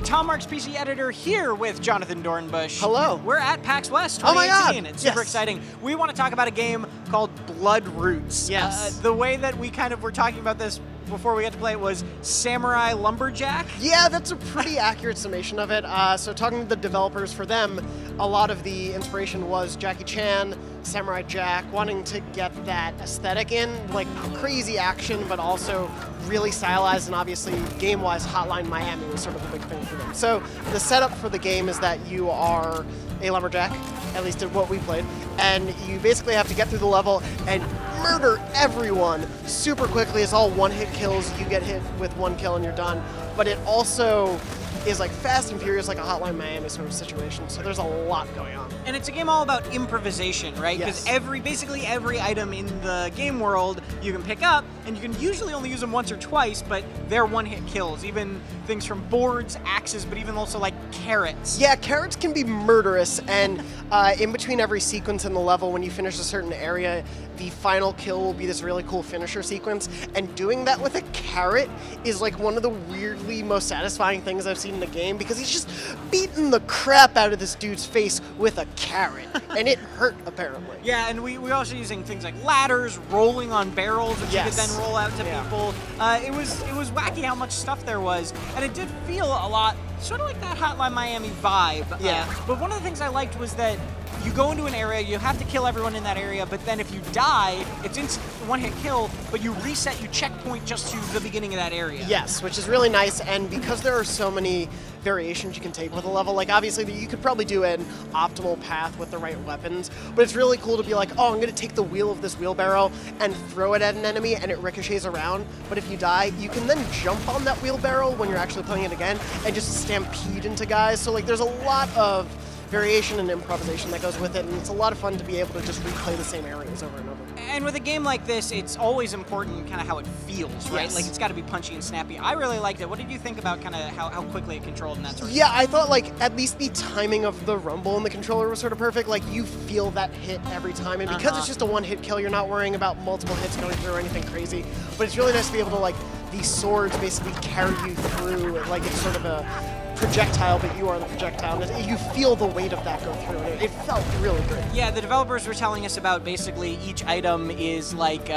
Tom Marks, PC editor, here with Jonathan Dornbush. Hello. We're at PAX West 2018. Oh my God. It's super Yes. exciting. We want to talk about a game called Bloodroots. Yes. The way that we kind of were talking about this before we got to play it was Samurai Lumberjack. Yeah, that's a pretty accurate summation of it. So talking to the developers, for them, a lot of the inspiration was Jackie Chan, Samurai Jack, wanting to get that aesthetic in, like crazy action, but also really stylized, and obviously game-wise, Hotline Miami was sort of a big thing for them. So the setup for the game is that you are a lumberjack, at least in what we played, and you basically have to get through the level and murder everyone super quickly. It's all one-hit kills. You get hit with one kill and you're done. But it also is like Fast and Furious, like a Hotline Miami sort of situation. So there's a lot going on. And it's a game all about improvisation, right? Because Yes. basically every item in the game world you can pick up, and you can usually only use them once or twice, but they're one-hit kills. Even things from boards, axes, but even also like carrots. Yeah, carrots can be murderous, and in between every sequence in the level, when you finish a certain area, the final kill will be this really cool finisher sequence, and doing that with a carrot is like one of the weirdly most satisfying things I've seen in the game, because he's just beating the crap out of this dude's face with a carrot, and it hurt, apparently. Yeah, and we also using things like ladders, rolling on barrels, which you Yes. could then roll out to Yeah. people. It was wacky how much stuff there was, and it did feel a lot sort of like that Hotline Miami vibe. Yeah. But one of the things I liked was that you go into an area, you have to kill everyone in that area, but then if you die, it's instant one-hit kill, but you reset, you checkpoint just to the beginning of that area. Yes, which is really nice, and because there are so many variations you can take with a level, like obviously you could probably do an optimal path with the right weapons, but it's really cool to be like, oh, I'm going to take the wheel of this wheelbarrow and throw it at an enemy, and it ricochets around, but if you die, you can then jump on that wheelbarrow when you're actually playing it again, and just stampede into guys. So like there's a lot of variation and improvisation that goes with it, and it's a lot of fun to be able to just replay the same areas over and over. And with a game like this, it's always important kind of how it feels, right? Yes. Like it's got to be punchy and snappy. I really liked it. What did you think about kind of how quickly it controlled and that sort of Yeah, I thought like at least the timing of the rumble in the controller was sort of perfect. Like you feel that hit every time, and because it's just a one-hit kill, you're not worrying about multiple hits going through or anything crazy. But it's really nice to be able to like these swords basically carry you through. Like it's sort of a projectile, but you are the projectile. And you feel the weight of that go through, and it felt really great. Yeah, the developers were telling us about basically each item is like,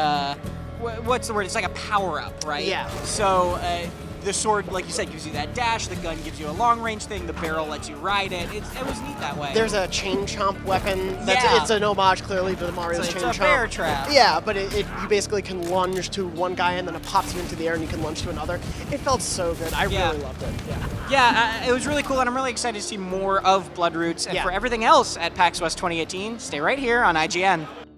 what's the word? It's like a power-up, right? Yeah. So the sword, like you said, gives you that dash. The gun gives you a long-range thing. The barrel lets you ride it. It was neat that way. There's a chain chomp weapon. That's, Yeah. It's an homage, clearly, to the Mario's So chain it's chomp. a bear trap. Yeah, but you basically can lunge to one guy, and then it pops you into the air, and you can lunge to another. It felt so good. I Yeah. really loved it. Yeah. Yeah, it was really cool, and I'm really excited to see more of Bloodroots. And Yeah. for everything else at PAX West 2018, stay right here on IGN.